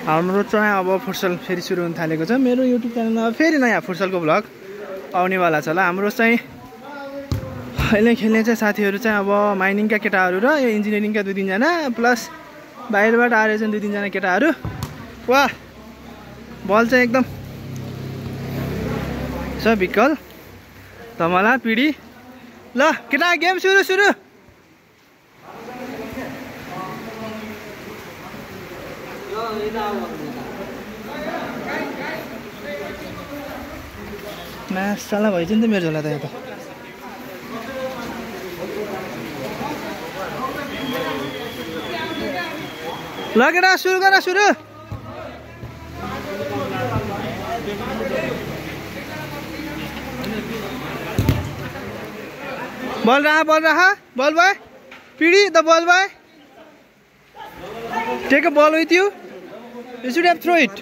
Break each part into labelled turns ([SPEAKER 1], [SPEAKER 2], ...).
[SPEAKER 1] हाम्रो चाहिँ अब फुटसल फेरि सुरु हुन थालेको छ। मेरो युट्युब च्यानलमा फेरि नयाँ फुटसलको भ्लग आउनेवाला छ ल। हाम्रो चाहिँ अहिले खेल्ने चाहिँ साथीहरू चाहिँ अब माइनिङका केटाहरू र यो इन्जिनियरिङका 2-3 जना प्लस बाहिरबाट आएर चाहिँ 2-3 जना केटाहरू। वाह बल चाहिँ एकदम छ विकल धमला पिडी। ल केटा गेम सुरु सुरु। मासला भइछ नि त मेरो झोला त यहाँ त। ल केटा सुरु गर सुरु। बल रहा बल boy पिडी the ball boy take a ball with you. You should have throw it.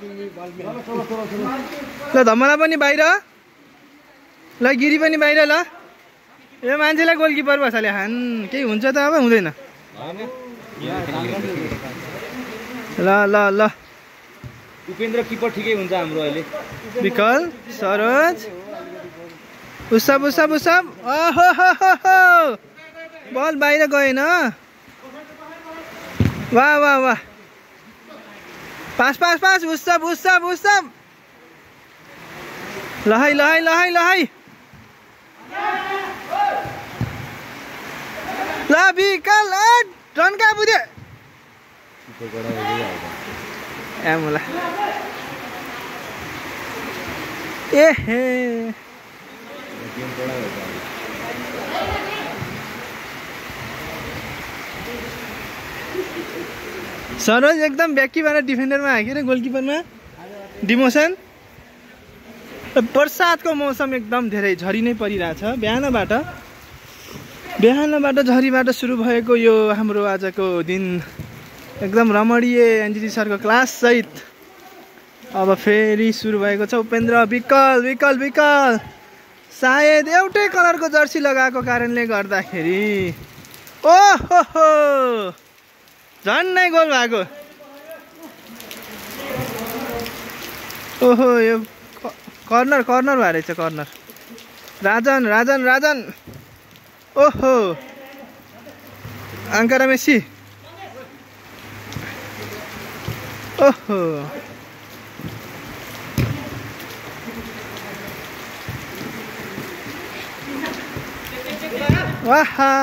[SPEAKER 1] ल धमला पनि बाहिर ल गिरी पनि बाहिर ल। यो मान्छेलाई गोलकिपर बसाले हान केही हुन्छ त अब हुँदैन। ल ल ल
[SPEAKER 2] उपेन्द्र किपर ठिकै हुन्छ हाम्रो अहिले।
[SPEAKER 1] विकल सरोज उसब उसब उसब ओहो हो हो बल बाहिर गएन। वाह वाह वाह पास पास पास उसब उसब उसब लहाई लहाई लहाई लहाई ल विकल रन कहाँ पुग्यो ए मलाई ए हे सरोज एकदम ब्याकीबाट डिफेन्डरमा हाकेर गोलकिपरमा डिमोसन। बर्सातको मौसम एकदम धेरै झरी नै परिरहेछ। बिहानबाट झरीबाट सुरु भएको यो हाम्रो आजको दिन एकदम रमणीय एनजिटी सरको क्लास सहित अब फेरि सुरु भएको छ। उपेन्द्र विकल विकल विकल सायद एउटै कलरको जर्सी लगाएको कारणले गर्दाखेरि ओहो हो झन्नै गोल भएको। ओहो यो कर्नर कर्नर भएर रहेछ कर्नर। राजन राजन राजन ओहो आङ्कारा मेसी ओहो वाहा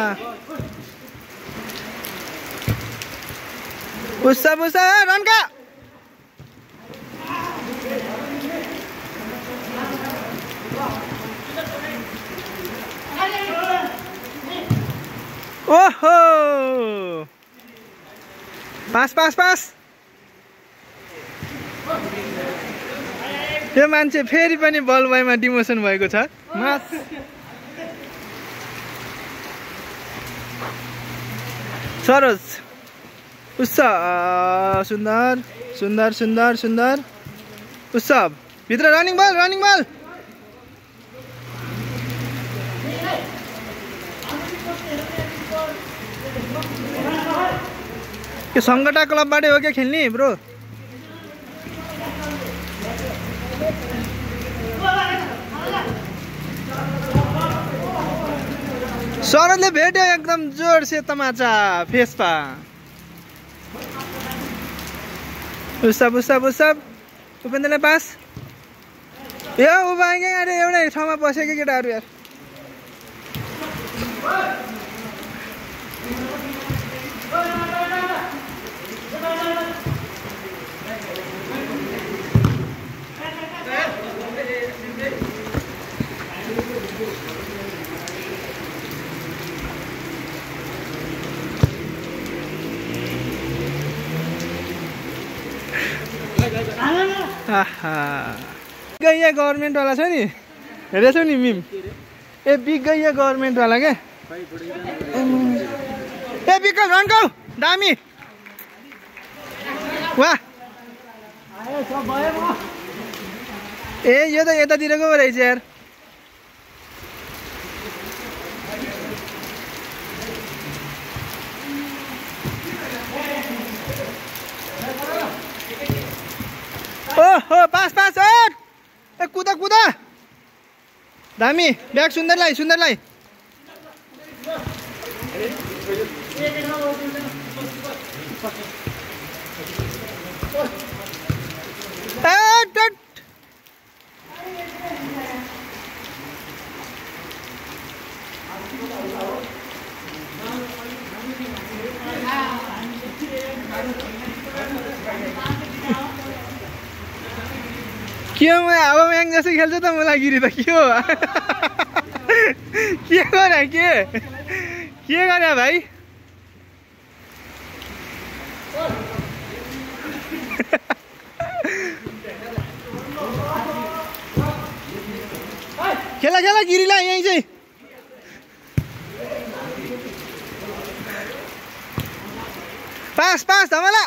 [SPEAKER 1] उसब उसब रनका ओहो पास पास पास। यो मान्छे फेरि पनि बल बोयमा डिमोसन भएको छ। सरोज उसब सुन्दर सुन्दर सुन्दर सुन्दर उसब भित्र रनिङ बल रनिङ बल। यो सङ्गटा क्लबबाटै हो क्या खेल्ने ब्रो? सरोजले भेट्यो एकदम जोड से तमाचा फेसपा। उसब उसब उसब उपेन्द्रले पास यो उभा अरे एउटै ठाउँमा बसेको केटाहरू यार। गैया गभर्मेन्ट वाला छ नि हेरेछौ नि मिम ए बिग गैया गभर्मेन्ट वाला क्या। ए विकल रनको दामी वाह ए यो त यतातिरको रहेछ यार। ओहो पास पास ए कुदा कुदा दामी ब्याग सुन्दरलाई सुन्दरलाई के हो अब म्याङ जस्तो खेल्छ त मलाई गिरी त के हो के गरे के गरे भाइ खेला खेला गिरीलाई यहीँ चाहिँ पास पास धमला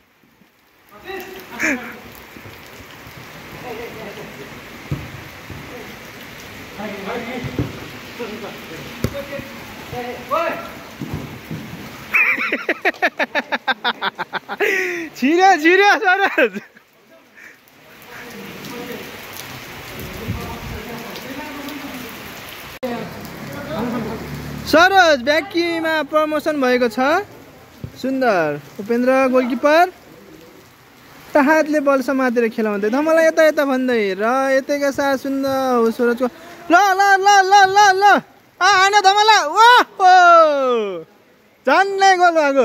[SPEAKER 1] छिर्यो छिर्यो सरज सरज ब्याकीमा प्रमोसन भएको छ सुन्दर उपेन्द्र गोलकिपर हातले बल समातेर खेलाउँदै धमला यता यता भन्दै र यतैका साथ सुन्दर सुरजको ल ल ल ल ल ल आएन धमला ओहो झन्नै गोल भएको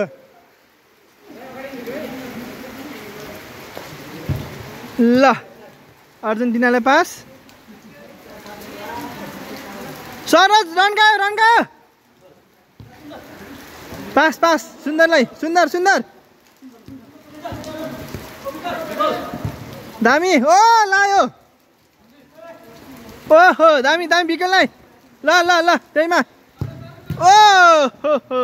[SPEAKER 1] ल अर्जेन्टिनालाई पास सरज रन गयो पास पास सुन्दरलाई सुन्दर सुन्दर दामी ओ लायो ओहो दामी दामी विकललाई ल ल ल त्यहीमा ओ हो हो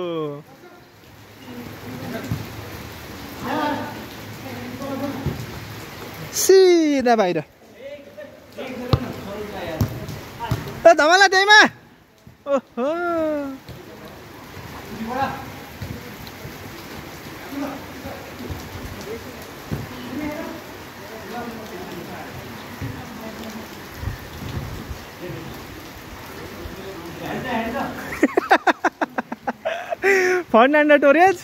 [SPEAKER 1] सिधा बाहिर धमला त्यहीमा ओहो फर्नान्डो टोरेज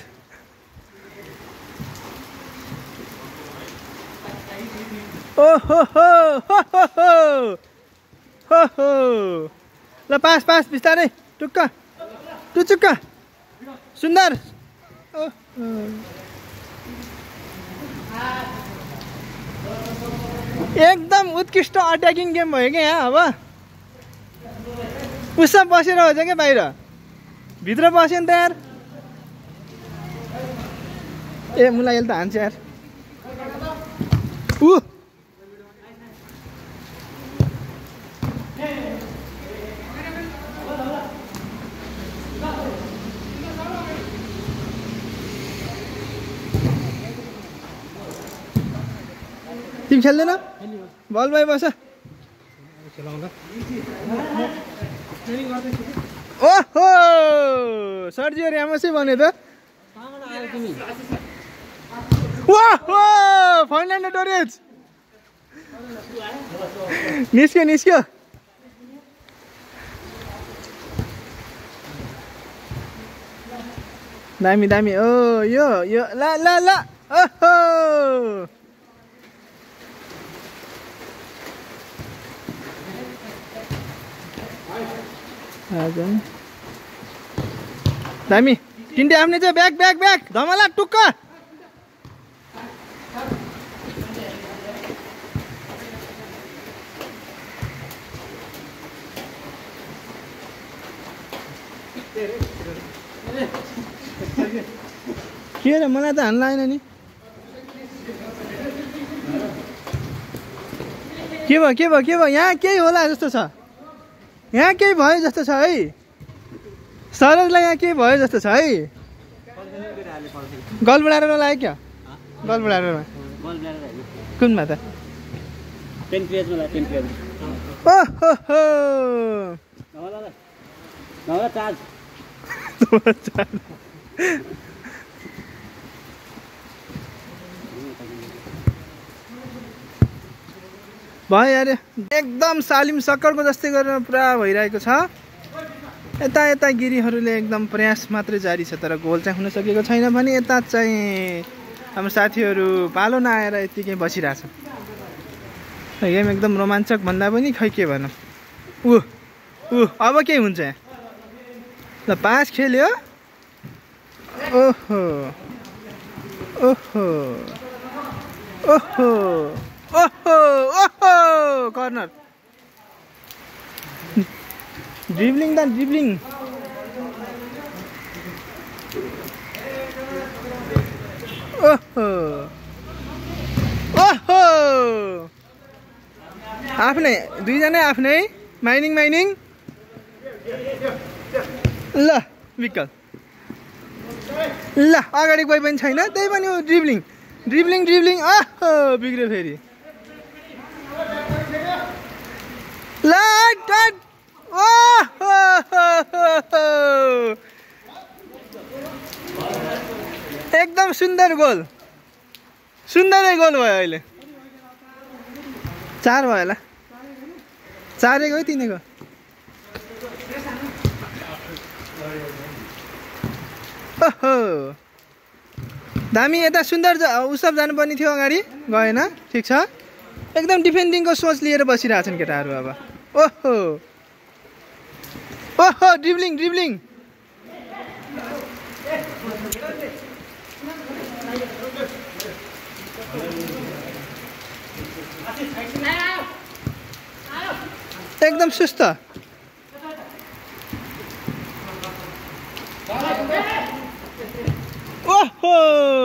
[SPEAKER 1] ओहो हो हो ल पास पास बिस्तारै टुक्क टुचुक्क सुन्दर एकदम उत्कृष्ट अट्याकिङ गेम भयो क्या यहाँ अब उसमा बसेर हो क्या बाहिर भित्र बस्यो नि त यार ए मुलाई यसले त हान्छ यार ऊ तिमी खेल्दैन बल भाइ बस ओहो सर्जियो र्यामसै बन्यो त ओहो फर्नान्डो टोरेज निस्क्यो निस्क्यो दामी दामी ओ यो ल ल ल ओहो दामी तिनटे आउने चाहिँ ब्याक ब्याक ब्याक धमला टुक्क के रे मलाई त हान्न आएन नि के भयो यहाँ केही होला जस्तो छ यहाँ केही भयो जस्तो छ है सरजलाई यहाँ केही भयो जस्तो छ है गल बढाएर लाग्यो क्या गल बढाएर कुनमा त भयो अरे एकदम सालिम सक्करको जस्तै गरेर पुरा भइरहेको छ। यता यता गिरीहरूले एकदम प्रयास मात्रै जारी छ, तर गोल चाहिँ हुन सकेको छैन भने यता चाहिँ हाम्रो साथीहरू पालो नआएर यतिकै बसिरहेछ। गेम एकदम रोमाञ्चक भन्दा पनि खै के भनौँ। अब के हुन्छ यहाँ? ल पास खेल्यो। ओहो ओहो ओहो ओहो ओहो कर्नर। ड्रिब्लिङ त ड्रिब्लिङ। ओहो ओहो आफ्नै दुईजना आफ्नै माइनिङ ल विकल ल अगाडि कोही पनि छैन, त्यही पनि हो ड्रिब्लिङ ओहो बिग्रियो फेरि। ल ओहो एकदम सुन्दरै गोल भयो। अहिले 4 भयो होला, 4 गयो 3 गयो। ओहो दामी। यता सुन्दर उसब जानुपर्ने थियो, अगाडि गएन। ठिक छ, एकदम डिफेन्डिङको सोच लिएर बसिरहेछन् केटाहरू अब। ओहो ओहो ड्रिब्लिङ एकदम सुस्त। ओहो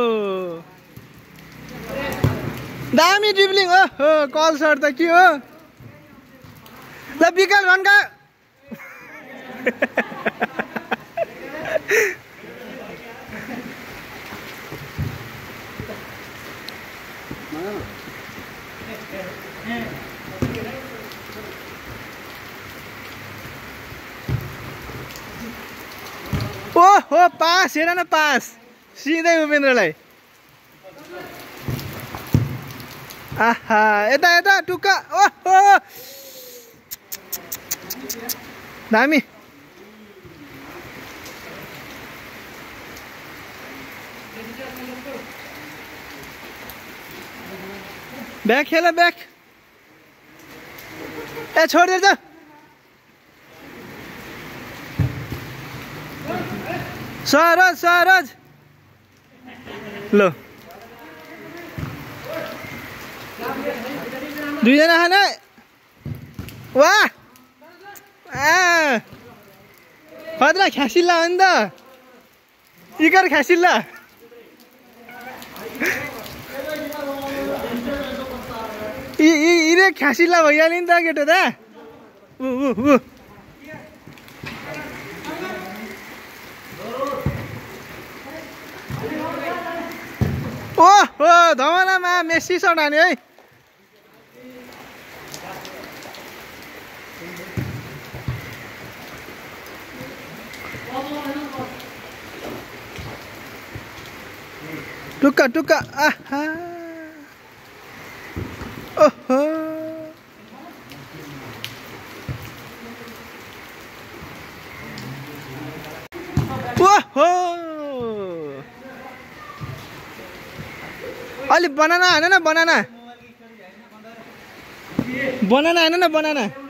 [SPEAKER 1] दामी ड्रिब्लिङ। ओहो कल सर त के हो? ल विकल भन्का। ओहो पास हेर न, पास सिधै उपेन्द्रलाई। आहा यता यता टुक्का। ओहो दामी। ब्याक खेल ब्याक। ए छोडिदिएछ। सरज ल दुईजना खाने। वाह खतरा ख्यासिल्ला हो नि त, इकर ख्यासिल्ला। इरे ख्यासिल्ला भइहाल्यो नि त केटो त। ओहो धमलामा मेसी सट हान्यो है। टुक्का आहा ओहो ओहो अलि बनाना हान न, बनाना हान न।